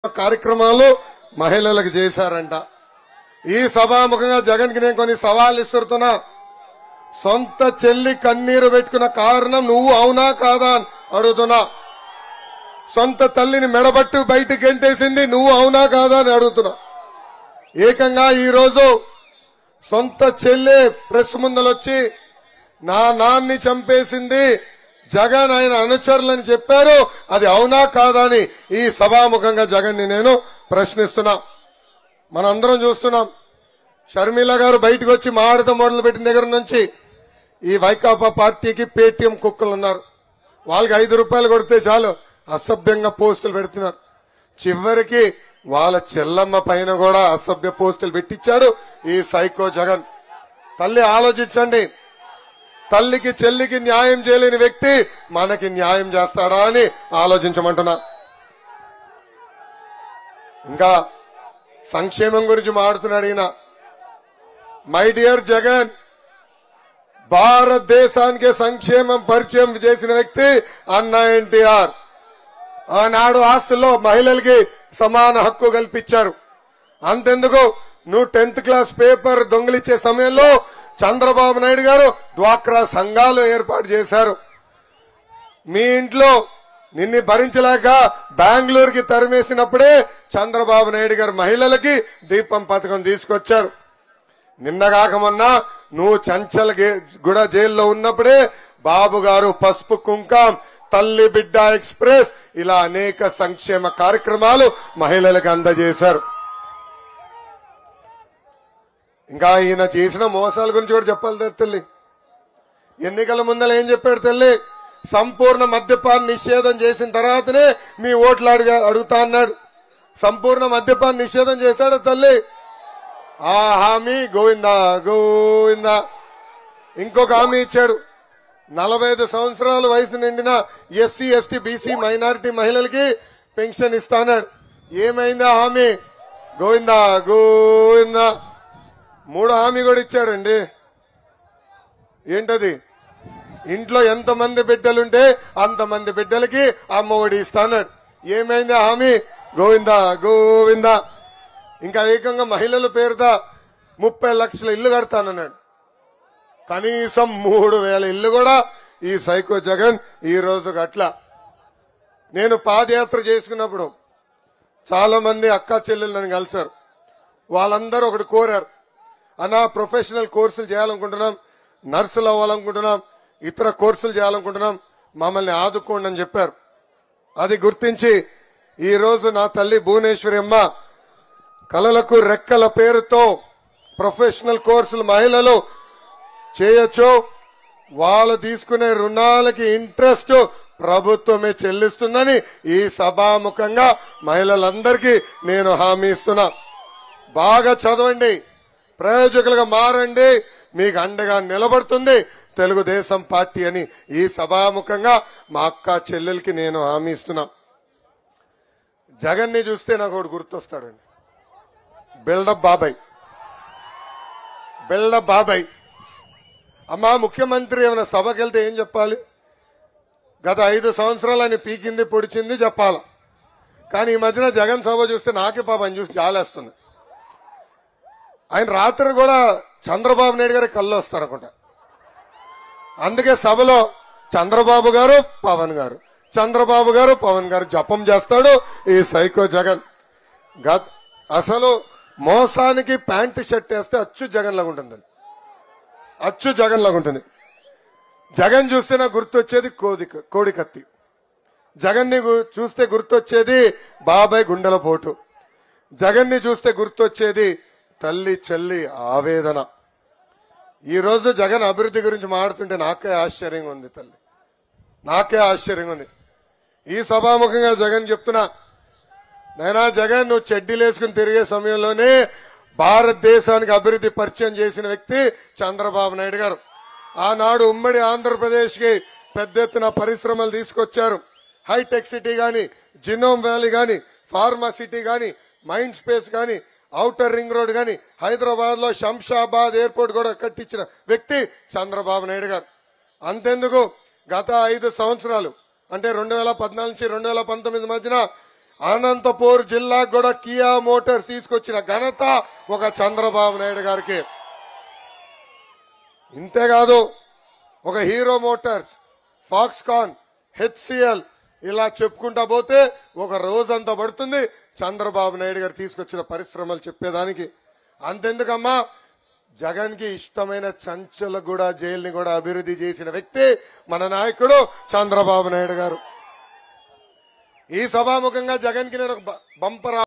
కార్యక్రమాలు మహిళలకు చేశారంట. ఈ సభాముఖంగా జగన్ కి నేను కొన్ని సవాళ్లు ఇస్తున్నా. సొంత చెల్లి కన్నీరు పెట్టుకున్న కారణం నువ్వు అవునా కాదా అని అడుగుతున్నా. సొంత తల్లిని మెడబట్టు బయటికి గెంటేసింది నువ్వు అవునా కాదా అని అడుగుతున్నా. ఏకంగా ఈ రోజు సొంత చెల్లి ప్రెస్ ముందలొచ్చి నా నాన్ని చంపేసింది జగన్ ఆయన అనుచరులని చెప్పారు. అది అవునా కాదా అని ఈ సభాముఖంగా జగన్ ని నేను ప్రశ్నిస్తున్నా. మనందరం చూస్తున్నాం. షర్మిల గారు బయటకు వచ్చి మాట్లాడటం మొదలు పెట్టిన దగ్గర నుంచి ఈ వైకాపా పార్టీకి పేటీఎం కుక్కలు ఉన్నారు. వాళ్ళకి 5 రూపాయలు కొడితే చాలు అసభ్యంగా పోస్టులు పెడుతున్నారు. చివరికి వాళ్ళ చెల్లమ్మ పైన కూడా అసభ్య పోస్టులు పెట్టించాడు ఈ సైకో జగన్. తల్లి ఆలోచించండి. తల్లికి చెల్లికి న్యాయం చేయలేని వ్యక్తి మనకి న్యాయం చేస్తాడా అని ఆలోచించమంటున్నా. ఇంకా సంక్షేమం గురించి మాట్లాడుతున్నాడు ఈయన. మై డియర్ జగన్, భారతదేశానికి సంక్షేమం పరిచయం చేసిన వ్యక్తి అన్న ఎన్టీఆర్. ఆనాడు ఆస్తుల్లో మహిళలకి సమాన హక్కు కల్పించారు. అంతెందుకు నువ్వు 10th క్లాస్ పేపర్ దొంగిలించే సమయంలో చంద్రబాబు నాయుడు గారు డ్వాక్రా సంఘాలు ఏర్పాటు చేశారు. మీ ఇంట్లో నిన్ను భరించలేక బెంగళూరుకి తరిమేసినప్పుడే చంద్రబాబు నాయుడు గారు మహిళలకి దీపం పథకం తీసుకొచ్చారు. నిన్నగాక మొన్న నువ్వు చంచల్ గూడ జైల్లో ఉన్నప్పుడే బాబు గారు పసుపు కుంకం, తల్లి బిడ్డ ఎక్స్ప్రెస్ ఇలా అనేక సంక్షేమ కార్యక్రమాలు మహిళలకు అందజేశారు. ఇంకా ఈయన చేసిన మోసాల గురించి కూడా చెప్పాలి తల్లి. ఎన్నికల ముందర ఏం చెప్పాడు తల్లి? సంపూర్ణ మద్యపాన నిషేధం చేసిన తర్వాతనే మీ ఓట్లు అడుగుతా అన్నాడు. సంపూర్ణ మద్యపాన నిషేధం చేశాడు తల్లి. ఆ హామీ గోవిందా గోవిందా. ఇంకొక హామీ ఇచ్చాడు. 45 సంవత్సరాల వయసు నిండిన ఎస్సీ ఎస్టీ బీసీ మైనారిటీ మహిళలకి పెన్షన్ ఇస్తాన్నాడు. ఏమైందా హామీ? గోవిందా గోవిందా. 3 హామీ కూడా ఇచ్చాడండి. ఏంటది? ఇంట్లో ఎంతమంది బిడ్డలుంటే అంతమంది బిడ్డలకి అమ్మఒడి ఇస్తాన్నాడు. ఏమైంది హామీ? గోవిందా గోవిందా. ఇంకా ఏకంగా మహిళల పేరుతో 30 లక్షల ఇల్లు కడతానన్నాడు. కనీసం 3,000 ఇల్లు కూడా ఈ సైకో జగన్ ఈ రోజు గట్ల. నేను పాదయాత్ర చేసుకున్నప్పుడు చాలా మంది అక్క చెల్లెలు నన్ను కలిశారు. వాళ్ళందరూ ఒకటి కోరారు, అన్నా ప్రొఫెషనల్ కోర్సులు చేయాలనుకుంటున్నాం, నర్సులు అవ్వాలనుకుంటున్నాం, ఇతర కోర్సులు చేయాలనుకుంటున్నాం, మమ్మల్ని ఆదుకోండి అని చెప్పారు. అది గుర్తించి ఈ రోజు నా తల్లి భువనేశ్వరి అమ్మ కలలకు రెక్కల పేరుతో ప్రొఫెషనల్ కోర్సులు మహిళలు చేయొచ్చు. వాళ్ళు తీసుకునే రుణాలకి ఇంట్రెస్ట్ ప్రభుత్వమే చెల్లిస్తుందని ఈ సభాముఖంగా మహిళలందరికీ నేను హామీ ఇస్తున్నా. బాగా చదవండి, ప్రయోజకులుగా మారండి, మీకు అండగా నిలబడుతుంది తెలుగుదేశం పార్టీ అని ఈ సభాముఖంగా మా అక్క చెల్లెలకి నేను హామీ ఇస్తున్నా. జగన్ ని చూస్తే నాకు ఒకటి గుర్తొస్తాడండి, బిల్డప్ బాబాయ్. బిల్డప్ బాబాయ్. అమ్మా ముఖ్యమంత్రి ఏమైనా సభకి వెళ్తే ఏం చెప్పాలి? గత 5 సంవత్సరాలు ఆయన పీకింది పొడిచింది చెప్పాల. కానీ ఈ మధ్యన జగన్ సభ చూస్తే నాకే పాపం చూసి జాలేస్తుంది. ఆయన రాత్రి కూడా చంద్రబాబు నాయుడు గారి కళ్ళు వస్తారనుకుంటా. అందుకే సభలో చంద్రబాబు గారు పవన్ గారు, చంద్రబాబు గారు పవన్ గారు జపం చేస్తాడు ఈ సైకో జగన్. అసలు మోసానికి ప్యాంటు షర్ట్ వేస్తే అచ్చు జగన్ లాగా ఉంటుంది, అచ్చు జగన్ లాగా ఉంటుంది. జగన్ చూస్తే నాకు గుర్తొచ్చేది కోడి కత్తి. జగన్ ని చూస్తే గుర్తొచ్చేది బాబాయ్ గుండెల పోటు. జగన్ ని చూస్తే గుర్తొచ్చేది తల్లి చెల్లి ఆవేదన. ఈ రోజు జగన్ అభివృద్ధి గురించి మాట్లాడుతుంటే నాకే ఆశ్చర్యంగా ఉంది తల్లి, నాకే ఆశ్చర్యంగా ఉంది. ఈ సభాముఖంగా జగన్ చెప్తున్నా, నైనా జగన్ నువ్వు చెడ్డీలేసుకుని తిరిగే సమయంలోనే భారతదేశానికి అభివృద్ధి పరిచయం చేసిన వ్యక్తి చంద్రబాబు నాయుడు గారు. ఆనాడు ఉమ్మడి ఆంధ్రప్రదేశ్ కి పెద్ద ఎత్తున పరిశ్రమలు తీసుకొచ్చారు. హైటెక్ సిటీ గాని, జినోమ్ వ్యాలీ గాని, ఫార్మా సిటీ గాని, మైండ్ స్పేస్ గాని, ఔటర్ రింగ్ రోడ్ గాని, హైదరాబాద్ లో శంషాబాద్ ఎయిర్పోర్ట్ కూడా కట్టించిన వ్యక్తి చంద్రబాబు నాయుడు గారు. అంతెందుకు గత 5 సంవత్సరాలు అంటే 2014 నుంచి 2019 మధ్యన అనంతపూర్ జిల్లాకు కూడా కియా మోటార్స్ తీసుకొచ్చిన ఘనత ఒక చంద్రబాబు నాయుడు గారికి. ఇంతేకాదు ఒక హీరో మోటార్స్, ఫాక్స్కాన్, హెచ్సిఎల్ ఇలా చెప్పుకుంటా పోతే ఒక రోజంతా పడుతుంది చంద్రబాబు నాయుడు గారు తీసుకొచ్చిన పరిశ్రమలు చెప్పేదానికి. అంతెందుకమ్మా, జగన్ కి ఇష్టమైన చంచలగూడ జైలుని కూడా అభివృద్ధి చేసిన వ్యక్తి మన నాయకుడు చంద్రబాబు నాయుడు గారు. ఈ సభాముఖంగా జగన్ కి నేను ఒక బంపర్